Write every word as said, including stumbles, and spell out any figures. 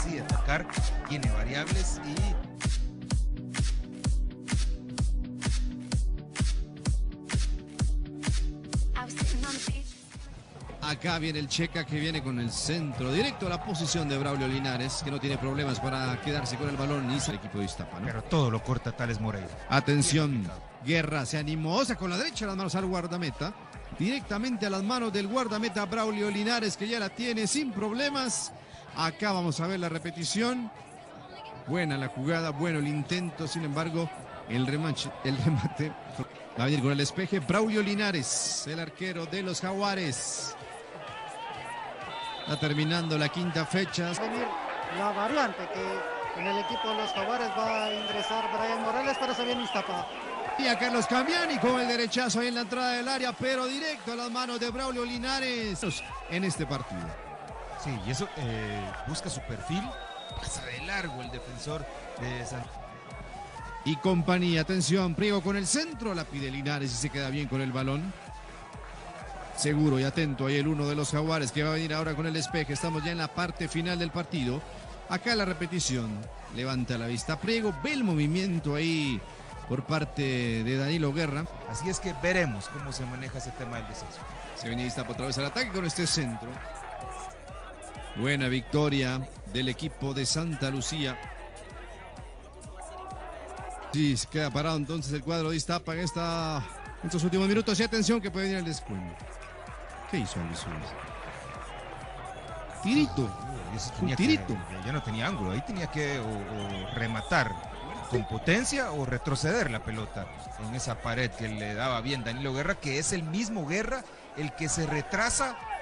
decide atacar, tiene variables y... Acá viene el Checa, que viene con el centro directo a la posición de Braulio Linares, que no tiene problemas para quedarse con el balón y el equipo de Iztapa, ¿no? Pero todo lo corta Tales Moreira. Atención, Guerra se animó, sacó la derecha las manos al guardameta, directamente a las manos del guardameta Braulio Linares, que ya la tiene sin problemas. Acá vamos a ver la repetición. Buena la jugada, bueno el intento, sin embargo, el remate, el remate va a venir con el despeje Braulio Linares, el arquero de los Jaguares. Está terminando la quinta fecha. Venir la variante que en el equipo de los Jaguares va a ingresar Brian Morales, pero se viene Iztapa. Y a Carlos Camiani con el derechazo ahí en la entrada del área, pero directo a las manos de Braulio Linares en este partido. Sí, y eso eh, busca su perfil, pasa de largo el defensor de San... Y compañía, atención, Priego con el centro, la pide Linares y se queda bien con el balón. Seguro y atento ahí el uno de los Jaguares, que va a venir ahora con el despeje. Estamos ya en la parte final del partido. Acá la repetición, levanta la vista Priego, ve el movimiento ahí por parte de Danilo Guerra. Así es que veremos cómo se maneja ese tema del descenso. Se viene Iztapa otra vez al ataque con este centro. Buena victoria del equipo de Santa Lucía. Sí, se queda parado entonces el cuadro de Iztapa en, esta, en estos últimos minutos. Y atención que puede venir el descuento. ¿Qué hizo Luis Suárez? Tirito. Un tirito. Que, ya no tenía ángulo, ahí tenía que o, o rematar con potencia o retroceder la pelota en esa pared que le daba bien Danilo Guerra, que es el mismo Guerra el que se retrasa